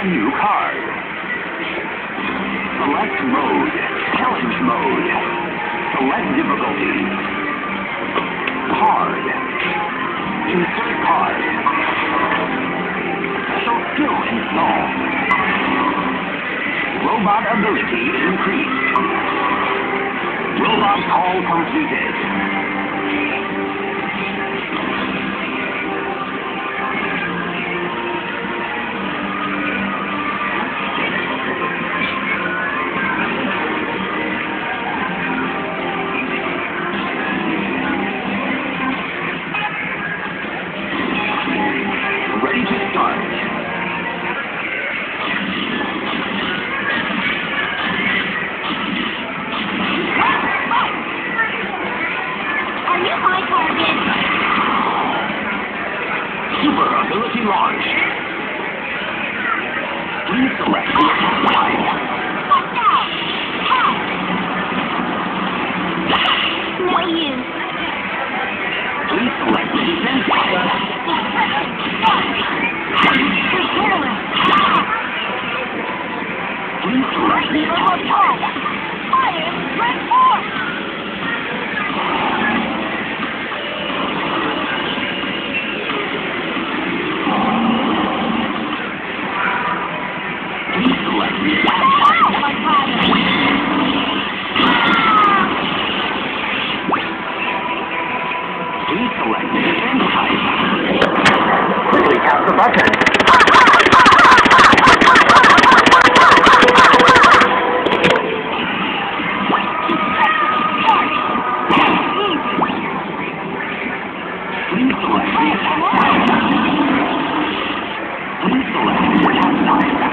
a new card. Select mode. Challenge mode. Select difficulty. Card. Insert card. Special skill installed. Robot ability increased. Robot call completed. Ready to start. Are you my target? Super ability launch. Please select the attack type. Watch out! Head! No use. Please select the defense type. Please select the attack type. Fire! Red force! Please select the attack type. Please select the defense type. Quickly tap the button. Please select the attack type. Please select the attack type.